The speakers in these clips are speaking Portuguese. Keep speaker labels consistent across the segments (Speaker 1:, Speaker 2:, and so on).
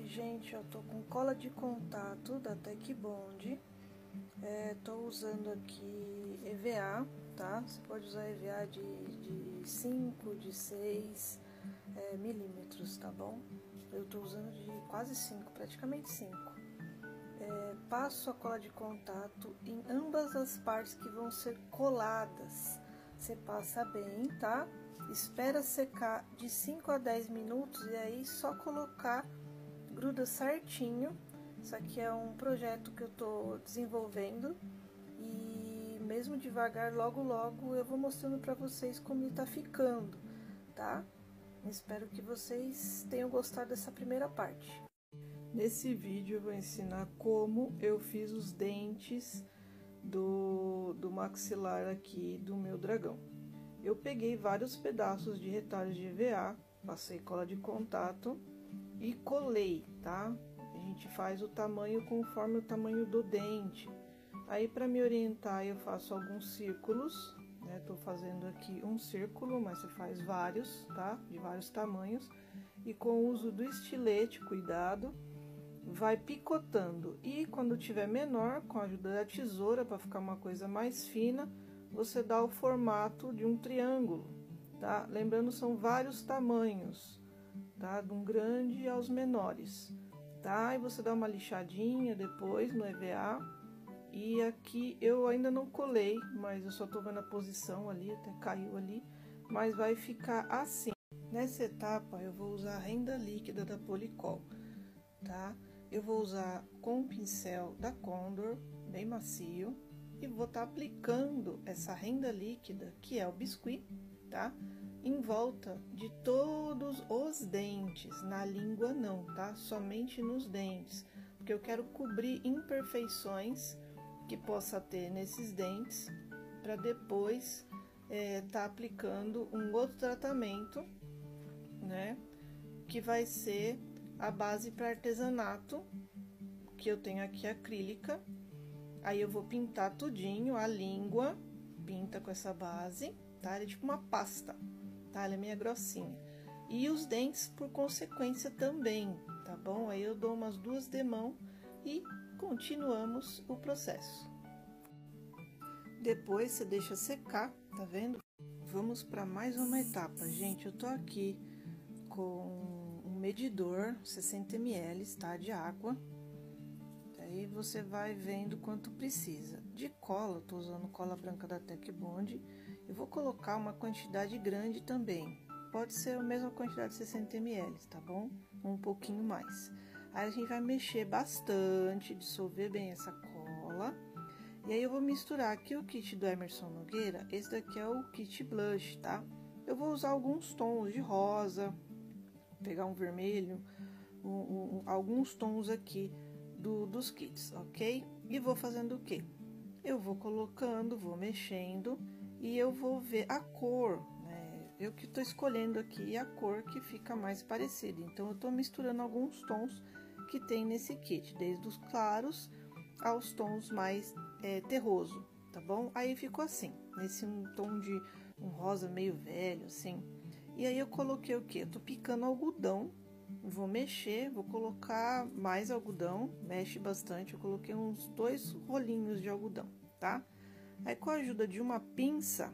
Speaker 1: Gente, eu tô com cola de contato da Tec Bond. Tô usando aqui EVA, tá? Você pode usar EVA de 5, de 6 milímetros, tá bom? Eu tô usando de quase 5, praticamente 5. Passo a cola de contato em ambas as partes que vão ser coladas. Você passa bem, tá? Espera secar de 5 a 10 minutos e aí só colocar, gruda certinho. Isso aqui é um projeto que eu tô desenvolvendo e mesmo devagar, logo eu vou mostrando pra vocês como ele tá ficando, tá? Espero que vocês tenham gostado dessa primeira parte. Nesse vídeo eu vou ensinar como eu fiz os dentes do maxilar aqui do meu dragão. Eu peguei vários pedaços de retalhos de EVA, passei cola de contato e colei, tá? A gente faz o tamanho conforme o tamanho do dente. Aí, para me orientar, eu faço alguns círculos, né? Tô fazendo aqui um círculo, mas você faz vários, tá? De vários tamanhos. E com o uso do estilete, cuidado, vai picotando. E quando tiver menor, com a ajuda da tesoura, para ficar uma coisa mais fina, você dá o formato de um triângulo, tá? Lembrando, são vários tamanhos, tá? De um grande aos menores, tá? E você dá uma lixadinha depois no EVA. E aqui eu ainda não colei, mas eu só tô vendo a posição ali, até caiu ali, mas vai ficar assim. Nessa etapa eu vou usar a renda líquida da Policol, tá? Eu vou usar com o pincel da Condor, bem macio, e vou estar aplicando essa renda líquida, que é o biscuit, tá? Em volta de todos os dentes, na língua não, tá? Somente nos dentes, porque eu quero cobrir imperfeições que possa ter nesses dentes, para depois tá aplicando um outro tratamento, né? Que vai ser a base para artesanato, que eu tenho aqui acrílica. Aí eu vou pintar tudinho, a língua, pinta com essa base, tá? Ela é tipo uma pasta, tá? Ela é meio grossinha. E os dentes, por consequência, também, tá bom? Aí eu dou umas 2 demãos e continuamos o processo. Depois você deixa secar, tá vendo? Vamos para mais uma etapa, gente. Eu tô aqui com um medidor 60 ml, tá? De água. Aí você vai vendo quanto precisa. De cola, eu tô usando cola branca da Tec Bond. Eu vou colocar uma quantidade grande também. Pode ser a mesma quantidade de 60 ml, tá bom? Um pouquinho mais. Aí a gente vai mexer bastante, dissolver bem essa cola. E aí eu vou misturar aqui o kit do Emerson Nogueira. Esse daqui é o kit blush, tá? Eu vou usar alguns tons de rosa, pegar um vermelho, alguns tons aqui dos kits, ok? E vou fazendo o quê? Eu vou colocando, vou mexendo e eu vou ver a cor, né? Eu que tô escolhendo aqui a cor que fica mais parecida. Então, eu tô misturando alguns tons que tem nesse kit, desde os claros aos tons mais terroso, tá bom? Aí ficou assim, nesse tom de um rosa meio velho, assim. E aí eu coloquei o quê? Eu tô picando algodão. Vou mexer, vou colocar mais algodão, mexe bastante, eu coloquei uns 2 rolinhos de algodão, tá? Aí com a ajuda de uma pinça,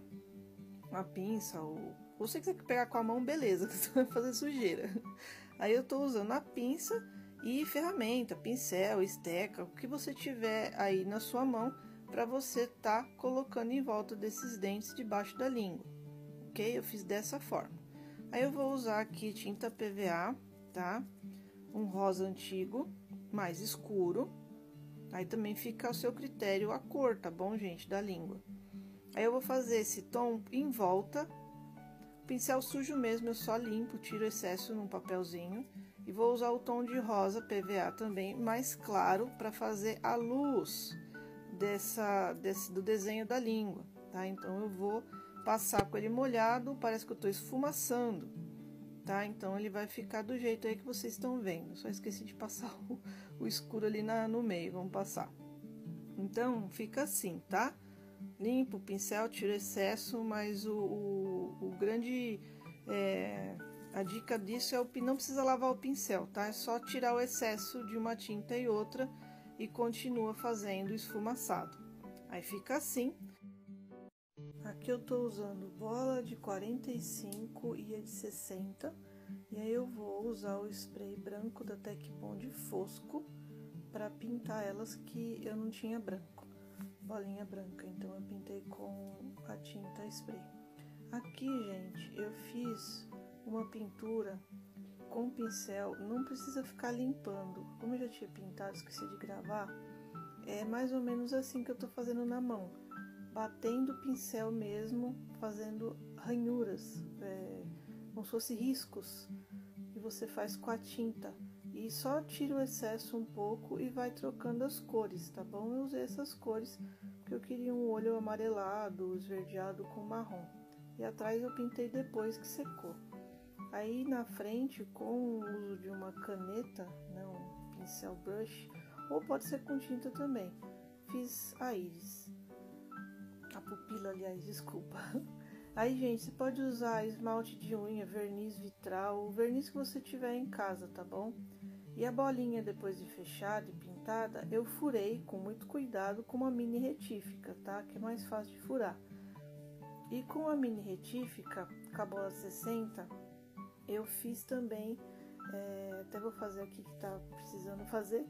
Speaker 1: ou se você quiser pegar com a mão, beleza, que você vai fazer sujeira. Aí eu tô usando a pinça e ferramenta, pincel, esteca, o que você tiver aí na sua mão, para você tá colocando em volta desses dentes debaixo da língua, ok? Eu fiz dessa forma. Aí eu vou usar aqui tinta PVA, tá? Um rosa antigo, mais escuro. Aí também fica ao seu critério a cor, tá bom, gente? Da língua. Aí eu vou fazer esse tom em volta. Pincel sujo mesmo, eu só limpo, tiro o excesso num papelzinho. E vou usar o tom de rosa PVA também, mais claro, para fazer a luz do desenho da língua, tá? Então eu vou passar com ele molhado, parece que eu tô esfumaçando, tá? Então, ele vai ficar do jeito aí que vocês estão vendo. Só esqueci de passar o escuro ali no meio, vamos passar. Então, fica assim, tá? Limpo o pincel, tira o excesso, mas A dica disso é não precisa lavar o pincel, tá? É só tirar o excesso de uma tinta e outra e continua fazendo esfumaçado. Aí fica assim. Aqui eu tô usando bola de 45 e a de 60. E aí eu vou usar o spray branco da Tec Bond fosco para pintar elas, que eu não tinha branco, bolinha branca, então eu pintei com a tinta spray. Aqui, gente, eu fiz uma pintura com pincel, não precisa ficar limpando. Como eu já tinha pintado, esqueci de gravar, é mais ou menos assim que eu tô fazendo na mão, batendo o pincel mesmo, fazendo ranhuras, como se fosse riscos, que você faz com a tinta. E só tira o excesso um pouco e vai trocando as cores, tá bom? Eu usei essas cores porque eu queria um olho amarelado, esverdeado com marrom. E atrás eu pintei depois que secou. Aí na frente, com o uso de uma caneta, né, um pincel brush, ou pode ser com tinta também, fiz a íris. A pupila, aliás, desculpa. Aí, gente, você pode usar esmalte de unha, verniz vitral, o verniz que você tiver em casa, tá bom? E a bolinha, depois de fechada e pintada, eu furei com muito cuidado com uma mini retífica, tá? Que é mais fácil de furar. E com a mini retífica, com a bola 60, eu fiz também, até vou fazer aqui que tá precisando fazer,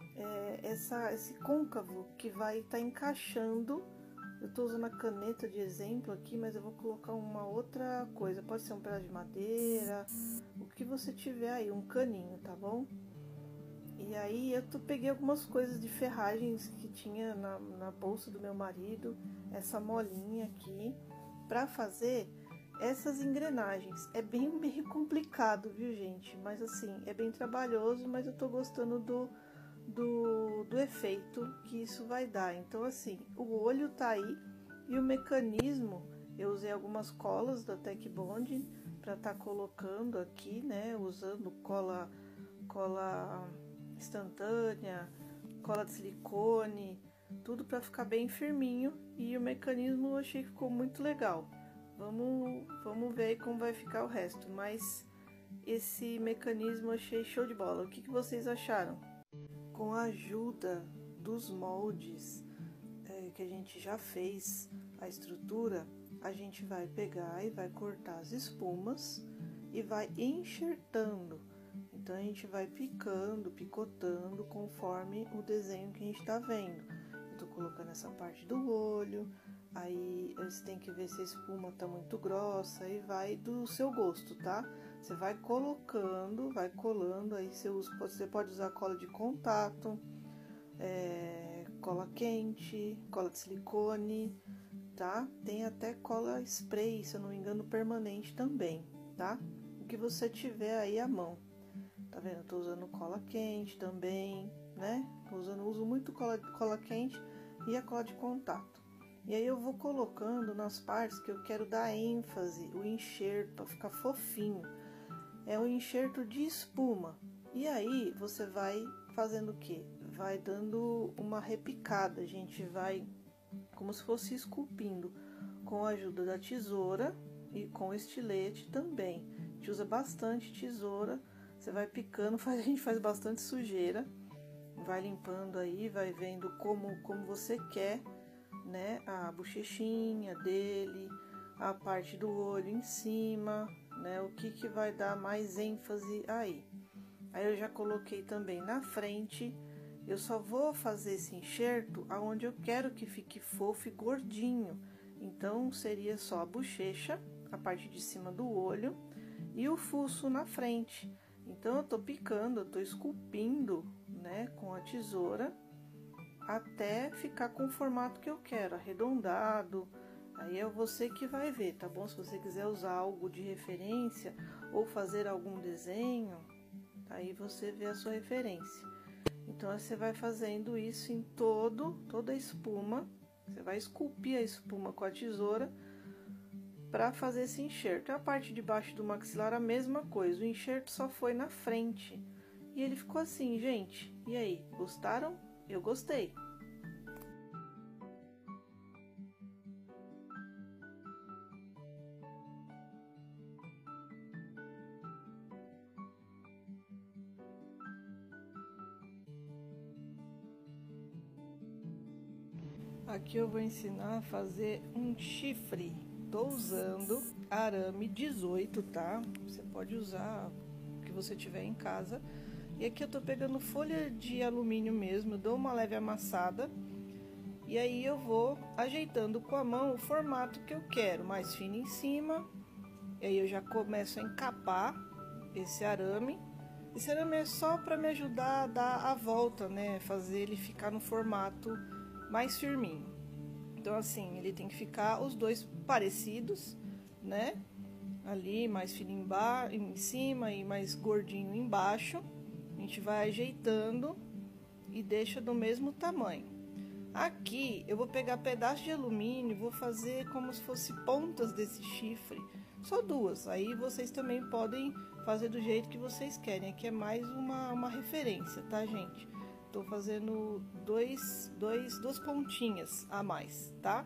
Speaker 1: esse côncavo que vai estar encaixando. Eu tô usando a caneta de exemplo aqui, mas eu vou colocar uma outra coisa, pode ser um pedaço de madeira, o que você tiver aí, um caninho, tá bom? E aí eu peguei algumas coisas de ferragens que tinha na bolsa do meu marido, essa molinha aqui, pra fazer essas engrenagens. É bem meio complicado, viu, gente? Mas assim, é bem trabalhoso, mas eu tô gostando do efeito que isso vai dar. Então assim, o olho tá aí e o mecanismo, eu usei algumas colas da Tec Bond para tá colocando aqui, né, usando cola instantânea, cola de silicone, tudo para ficar bem firminho, e o mecanismo eu achei que ficou muito legal. Vamos ver como vai ficar o resto, mas esse mecanismo eu achei show de bola. O que vocês acharam? Com a ajuda dos moldes que a gente já fez a estrutura, a gente vai pegar e vai cortar as espumas e vai enxertando. Então a gente vai picotando conforme o desenho que a gente tá vendo. Eu tô colocando essa parte do olho, aí você tem que ver se a espuma tá muito grossa, e vai do seu gosto, tá? Você vai colocando, vai colando, aí você pode usar cola de contato, cola quente, cola de silicone, tá? Tem até cola spray, se eu não me engano, permanente também, tá? O que você tiver aí à mão. Tá vendo? Eu tô usando cola quente também, né? Uso muito cola quente e a cola de contato. E aí eu vou colocando nas partes que eu quero dar ênfase, o enxerto, para ficar fofinho. É um enxerto de espuma. E aí você vai fazendo o quê? Vai dando uma repicada, a gente vai como se fosse esculpindo com a ajuda da tesoura e com estilete também. A gente usa bastante tesoura, você vai picando, a gente faz bastante sujeira, vai limpando aí, vai vendo como você quer, né? A bochechinha dele, a parte do olho em cima, né? O que vai dar mais ênfase aí. Aí eu já coloquei também na frente. Eu só vou fazer esse enxerto aonde eu quero que fique fofo e gordinho. Então seria só a bochecha, a parte de cima do olho e o fuço na frente. Então eu tô picando, eu tô esculpindo, né, com a tesoura até ficar com o formato que eu quero, arredondado. Aí é você que vai ver, tá bom? Se você quiser usar algo de referência ou fazer algum desenho, aí você vê a sua referência. Então você vai fazendo isso em toda a espuma. Você vai esculpir a espuma com a tesoura para fazer esse enxerto. A parte de baixo do maxilar a mesma coisa, o enxerto só foi na frente. E ele ficou assim, gente. E aí, gostaram? Eu gostei. Aqui eu vou ensinar a fazer um chifre. Tô usando arame 18, tá? Você pode usar o que você tiver em casa. E aqui eu tô pegando folha de alumínio mesmo, dou uma leve amassada. E aí eu vou ajeitando com a mão o formato que eu quero, mais fino em cima. E aí eu já começo a encapar esse arame. Esse arame é só para me ajudar a dar a volta, né? Fazer ele ficar no formato mais firminho. Então assim, ele tem que ficar os dois parecidos, né? Ali mais fininho em cima e mais gordinho embaixo. A gente vai ajeitando e deixa do mesmo tamanho. Aqui eu vou pegar pedaço de alumínio e vou fazer como se fosse pontas desse chifre, só duas. Aí vocês também podem fazer do jeito que vocês querem. Aqui é mais uma referência, tá, gente? Tô fazendo duas pontinhas a mais, tá?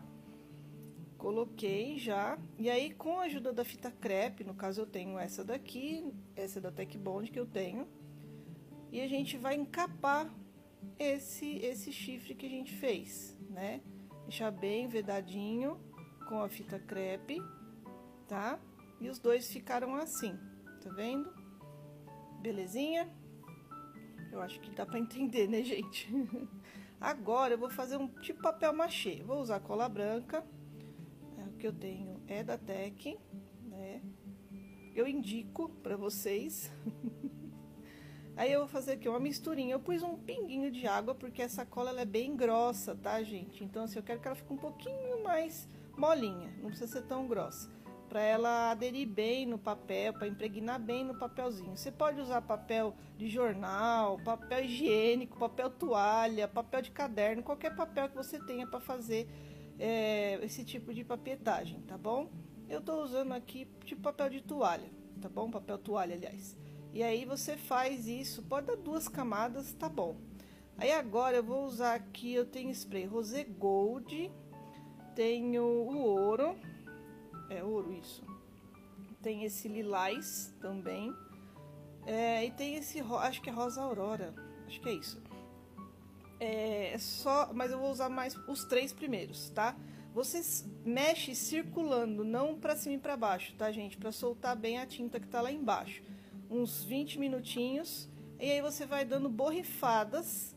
Speaker 1: Coloquei já. E aí, com a ajuda da fita crepe, no caso eu tenho essa daqui, essa é da Tech Bond que eu tenho. E a gente vai encapar esse chifre que a gente fez, né? Deixar bem vedadinho com a fita crepe, tá? E os dois ficaram assim, tá vendo? Belezinha? Eu acho que dá pra entender, né, gente? Agora eu vou fazer um tipo papel machê. Vou usar cola branca, o que eu tenho é da Tech, né? Eu indico pra vocês. Aí eu vou fazer aqui uma misturinha. Eu pus um pinguinho de água porque essa cola ela é bem grossa, tá, gente? Então assim, eu quero que ela fique um pouquinho mais molinha, não precisa ser tão grossa, para ela aderir bem no papel, para impregnar bem no papelzinho. Você pode usar papel de jornal, papel higiênico, papel toalha, papel de caderno, qualquer papel que você tenha para fazer esse tipo de papetagem, tá bom? Eu tô usando aqui tipo papel de toalha, tá bom? Papel toalha, aliás. E aí você faz isso, pode dar 2 camadas, tá bom. Aí agora eu vou usar aqui, eu tenho spray Rosé Gold, tenho o ouro, ouro isso. Tem esse lilás também, e tem esse, acho que é rosa aurora, acho que é isso. Mas eu vou usar mais os 3 primeiros, tá? Você mexe circulando, não pra cima e pra baixo, tá, gente? Pra soltar bem a tinta que tá lá embaixo. Uns 20 minutinhos, e aí você vai dando borrifadas,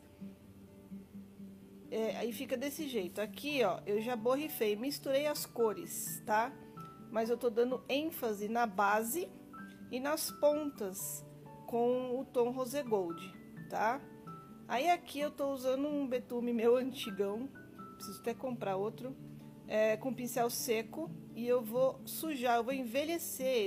Speaker 1: aí fica desse jeito. Aqui, ó, eu já borrifei, misturei as cores, tá? Mas eu tô dando ênfase na base e nas pontas com o tom Rosé Gold, tá? Aí aqui eu tô usando um betume meu antigão, preciso até comprar outro, com pincel seco, e eu vou sujar, eu vou envelhecer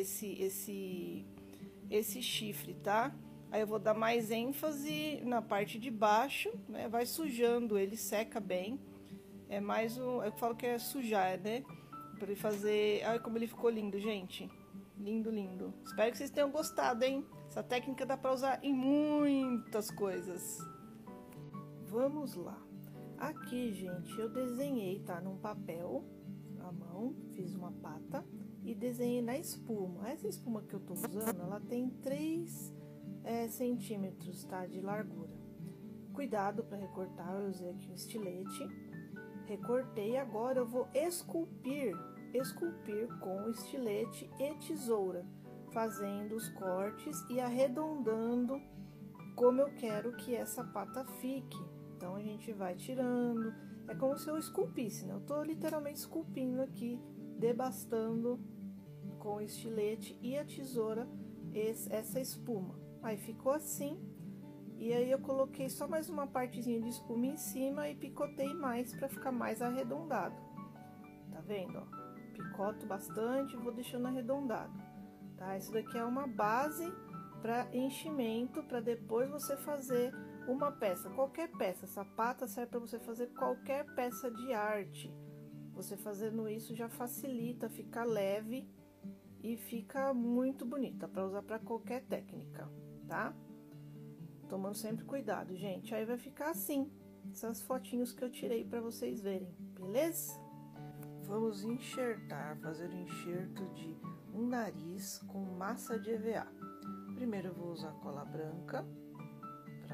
Speaker 1: esse chifre, tá? Aí eu vou dar mais ênfase na parte de baixo, né? Vai sujando, ele seca bem. É mais eu falo que é sujar, né? Pra ele fazer... Olha como ele ficou lindo, gente. Lindo, lindo. Espero que vocês tenham gostado, hein? Essa técnica dá pra usar em muitas coisas. Vamos lá. Aqui, gente, eu desenhei, tá? Num papel, à mão, fiz uma pata e desenhei na espuma. Essa espuma que eu tô usando, ela tem 3 centímetros, tá, de largura. Cuidado para recortar, eu usei aqui um estilete, recortei. Agora eu vou esculpir com estilete e tesoura, fazendo os cortes e arredondando como eu quero que essa pata fique. Então a gente vai tirando, é como se eu esculpisse, né? Eu tô literalmente esculpindo aqui, debastando com o estilete e a tesoura essa espuma. Aí ficou assim, e aí eu coloquei só mais uma partezinha de espuma em cima e picotei mais para ficar mais arredondado. Tá vendo, ó? Picoto bastante, vou deixando arredondado, tá? Isso daqui é uma base para enchimento, para depois você fazer uma peça, qualquer peça. Essa pata serve para você fazer qualquer peça de arte. Você fazendo isso já facilita, fica leve e fica muito bonita para usar para qualquer técnica, tá? Tomando sempre cuidado, gente. Aí vai ficar assim, essas fotinhos que eu tirei para vocês verem, beleza? Vamos enxertar, fazer o enxerto de um nariz com massa de EVA. Primeiro eu vou usar cola branca para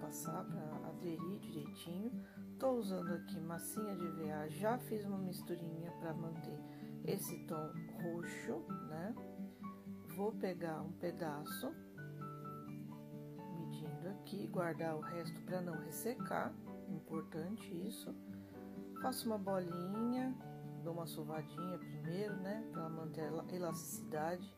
Speaker 1: amassar, para aderir direitinho. Tô usando aqui massinha de EVA, já fiz uma misturinha para manter esse tom roxo, né? Vou pegar um pedaço, medindo aqui, guardar o resto para não ressecar, importante isso. Faço uma bolinha, dou uma sovadinha primeiro, né, para manter a elasticidade.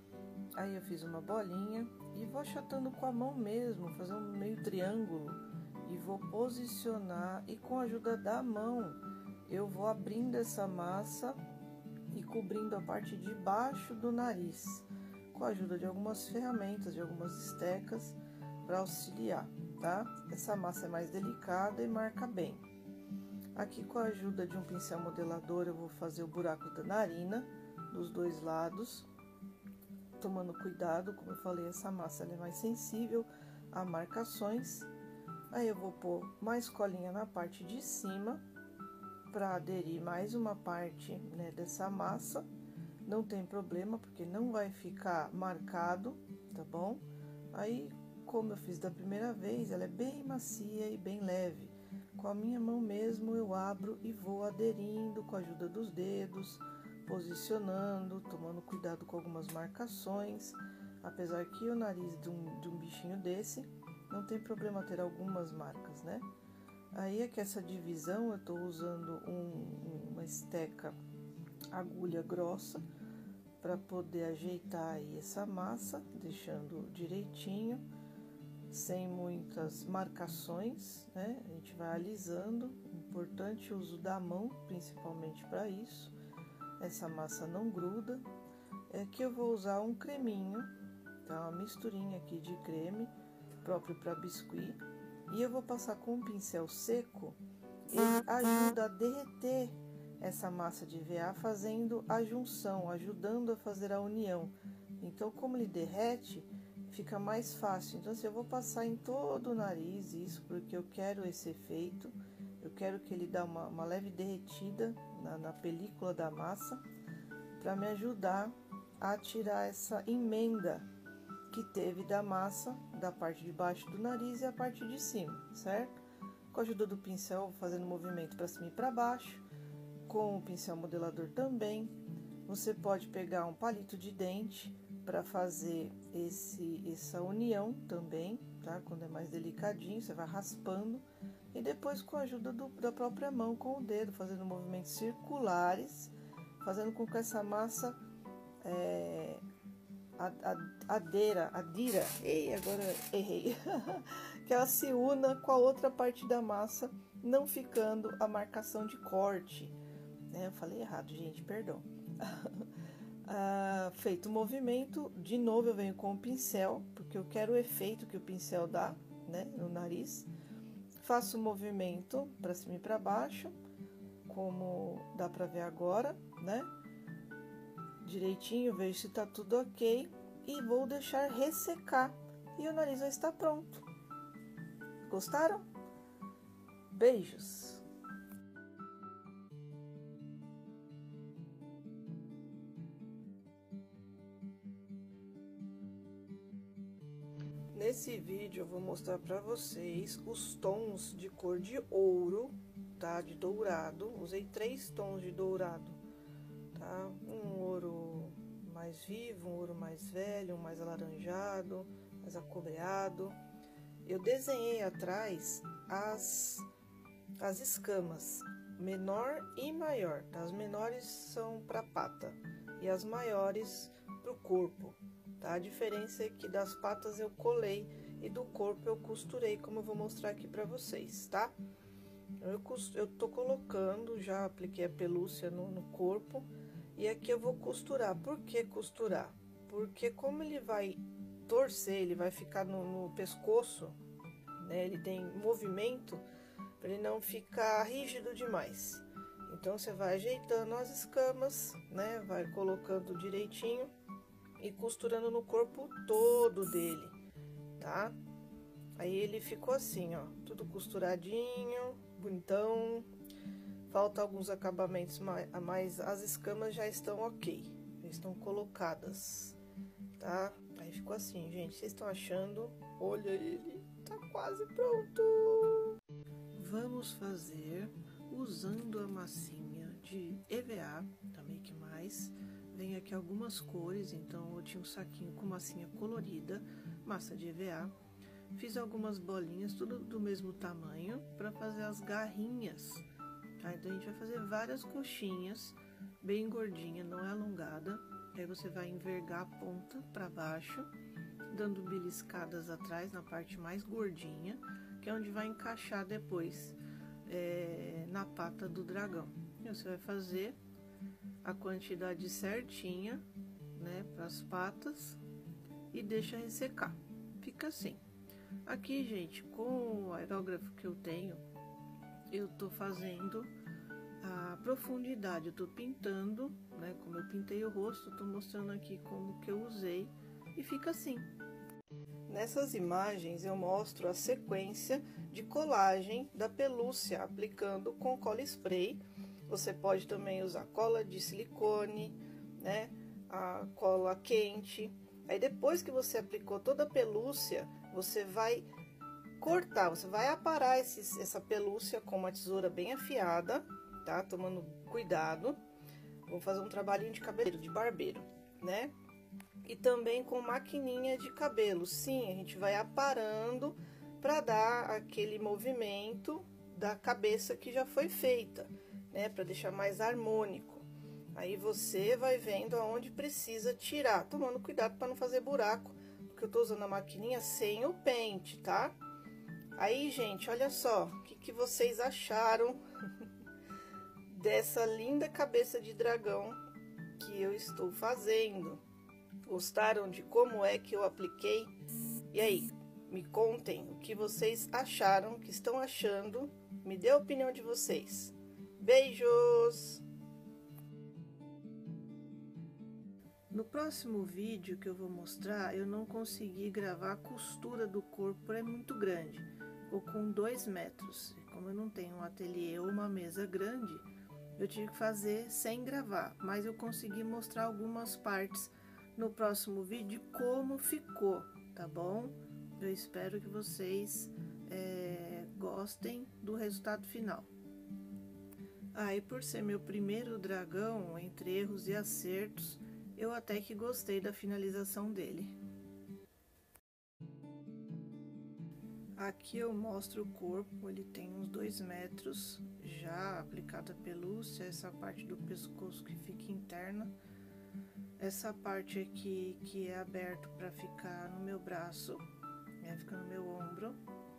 Speaker 1: Aí eu fiz uma bolinha e vou achatando com a mão mesmo, fazer um meio triângulo e vou posicionar, e com a ajuda da mão eu vou abrindo essa massa e cobrindo a parte de baixo do nariz, com a ajuda de algumas ferramentas, de algumas estecas para auxiliar, tá? Essa massa é mais delicada e marca bem. Aqui, com a ajuda de um pincel modelador, eu vou fazer o buraco da narina dos dois lados, tomando cuidado, como eu falei, essa massa ela é mais sensível a marcações. Aí eu vou pôr mais colinha na parte de cima para aderir mais uma parte, né, dessa massa. Não tem problema, porque não vai ficar marcado, tá bom? Aí, como eu fiz da primeira vez, ela é bem macia e bem leve. Com a minha mão mesmo eu abro e vou aderindo com a ajuda dos dedos, posicionando, tomando cuidado com algumas marcações. Apesar que o nariz de um bichinho desse não tem problema ter algumas marcas, né? Aí é que essa divisão eu tô usando uma esteca agulha grossa para poder ajeitar aí essa massa, deixando direitinho, sem muitas marcações, né? A gente vai alisando, importante o uso da mão, principalmente para isso. Essa massa não gruda. É que eu vou usar um creminho, tá? Uma misturinha aqui de creme, próprio para biscuit. E eu vou passar com um pincel seco, ele ajuda a derreter essa massa de EVA, fazendo a junção, ajudando a fazer a união. Então, como ele derrete, fica mais fácil. Então, assim, eu vou passar em todo o nariz isso, porque eu quero esse efeito. Eu quero que ele dê uma leve derretida na película da massa, para me ajudar a tirar essa emenda que teve da massa, da parte de baixo do nariz e a parte de cima, certo? Com a ajuda do pincel, vou fazendo movimento para cima e para baixo, com o pincel modelador também. Você pode pegar um palito de dente para fazer essa união também, tá? Quando é mais delicadinho, você vai raspando e depois com a ajuda da própria mão, com o dedo, fazendo movimentos circulares, fazendo com que essa massa adira, ei, agora errei, que ela se una com a outra parte da massa, não ficando a marcação de corte, né? Eu falei errado, gente, perdão. Feito o movimento, de novo eu venho com o pincel, porque eu quero o efeito que o pincel dá, né, no nariz. Faço o movimento para cima e para baixo, como dá para ver agora, né? Direitinho, vejo se tá tudo ok e vou deixar ressecar e o nariz vai estar pronto. Gostaram? Beijos! Nesse vídeo eu vou mostrar para vocês os tons de cor de ouro, tá? De dourado. Usei 3 tons de dourado, tá? Um ouro mais vivo, um ouro mais velho, um mais alaranjado, mais acobreado. Eu desenhei atrás as escamas, menor e maior, tá? As menores são para pata e as maiores para o corpo, tá? A diferença é que das patas eu colei e do corpo eu costurei, como eu vou mostrar aqui para vocês, tá? Eu tô colocando, já apliquei a pelúcia no corpo e aqui eu vou costurar. Por que costurar? Porque como ele vai torcer, ele vai ficar no pescoço, né? Ele tem movimento, para ele não ficar rígido demais. Então você vai ajeitando as escamas, né? Vai colocando direitinho e costurando no corpo todo dele, tá? Aí ele ficou assim, ó, tudo costuradinho, bonitão. Falta alguns acabamentos, mas as escamas já estão ok, já estão colocadas, tá? Aí ficou assim, gente, vocês estão achando? Olha ele, Tá quase pronto! Vamos fazer usando a massinha de EVA, da Make Mais. Vem aqui algumas cores, então eu tinha um saquinho com massinha colorida, massa de EVA. Fiz algumas bolinhas, tudo do mesmo tamanho, para fazer as garrinhas. Tá? Então a gente vai fazer várias coxinhas, bem gordinha, não é alongada. Aí você vai envergar a ponta para baixo, dando beliscadas atrás na parte mais gordinha, que é onde vai encaixar depois na pata do dragão. E você vai fazer a quantidade certinha, né, para as patas e deixa ressecar. Fica assim. Aqui, gente, com o aerógrafo que eu tenho, eu tô fazendo a profundidade, eu tô pintando, né, como eu pintei o rosto, tô mostrando aqui como que eu usei e fica assim. Nessas imagens eu mostro a sequência de colagem da pelúcia aplicando com cola spray. Você pode também usar cola de silicone, né, a cola quente. Aí depois que você aplicou toda a pelúcia, você vai cortar, você vai aparar essa pelúcia com uma tesoura bem afiada, tá? Tomando cuidado. Vamos fazer um trabalhinho de cabelo, de barbeiro, né? E também com maquininha de cabelo. Sim, a gente vai aparando para dar aquele movimento da cabeça que já foi feita, né? Para deixar mais harmônico. Aí você vai vendo aonde precisa tirar, tomando cuidado para não fazer buraco, porque eu tô usando a maquininha sem o pente, tá? Aí, gente, olha só, o que vocês acharam dessa linda cabeça de dragão que eu estou fazendo? Gostaram de como é que eu apliquei? E aí, me contem o que vocês acharam, o que estão achando, me dê a opinião de vocês. Beijos! No próximo vídeo que eu vou mostrar, eu não consegui gravar a costura do corpo, é muito grande. Ficou com 2 metros. Como eu não tenho um ateliê ou uma mesa grande, eu tive que fazer sem gravar. Mas eu consegui mostrar algumas partes no próximo vídeo como ficou, tá bom? Eu espero que vocês gostem do resultado final. E por ser meu primeiro dragão, entre erros e acertos, eu até que gostei da finalização dele. Aqui eu mostro o corpo, ele tem uns 2 metros, já aplicada a pelúcia, essa parte do pescoço que fica interna. Essa parte aqui que é aberto para ficar no meu braço, né, fica no meu ombro.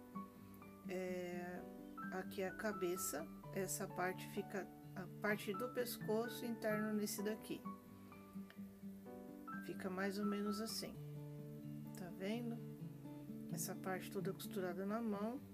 Speaker 1: Aqui é a cabeça, essa parte fica a parte do pescoço interno nesse daqui. Fica mais ou menos assim, tá vendo? Essa parte toda costurada na mão.